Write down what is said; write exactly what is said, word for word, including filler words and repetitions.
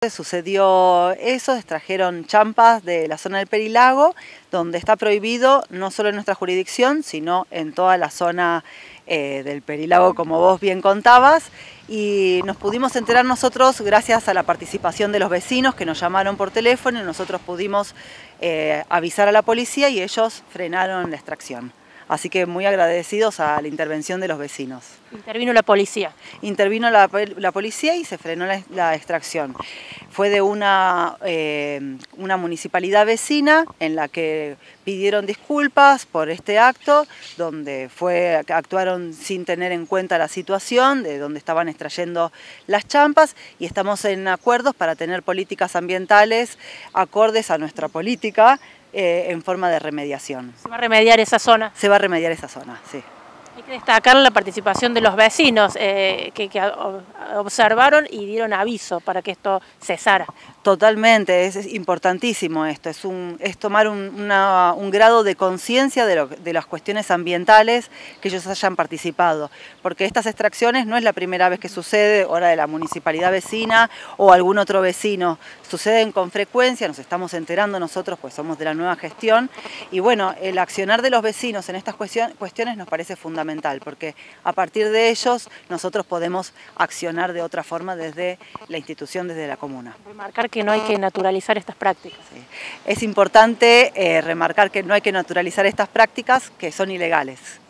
Sucedió eso, extrajeron champas de la zona del Perilago, donde está prohibido no solo en nuestra jurisdicción, sino en toda la zona eh, del Perilago, como vos bien contabas, y nos pudimos enterar nosotros gracias a la participación de los vecinos que nos llamaron por teléfono y nosotros pudimos eh, avisar a la policía y ellos frenaron la extracción. Así que muy agradecidos a la intervención de los vecinos. ¿Intervino la policía? Intervino la, la policía y se frenó la, la extracción. Fue de una, eh, una municipalidad vecina en la que pidieron disculpas por este acto, donde fue, actuaron sin tener en cuenta la situación, de donde estaban extrayendo las champas, y estamos en acuerdos para tener políticas ambientales acordes a nuestra política, Eh, en forma de remediación. ¿Se va a remediar esa zona? Se va a remediar esa zona, sí. Hay que destacar la participación de los vecinos eh, que, que observaron y dieron aviso para que esto cesara. Totalmente, es, es importantísimo esto, es, un, es tomar un, una, un grado de conciencia de, de las cuestiones ambientales que ellos hayan participado, porque estas extracciones no es la primera vez que sucede, ahora de la municipalidad vecina o algún otro vecino, suceden con frecuencia, nos estamos enterando nosotros, pues somos de la nueva gestión, y bueno, el accionar de los vecinos en estas cuestiones nos parece fundamental, porque a partir de ellos nosotros podemos accionar de otra forma desde la institución, desde la comuna. Remarcar que no hay que naturalizar estas prácticas. Sí. Es importante eh, remarcar que no hay que naturalizar estas prácticas que son ilegales.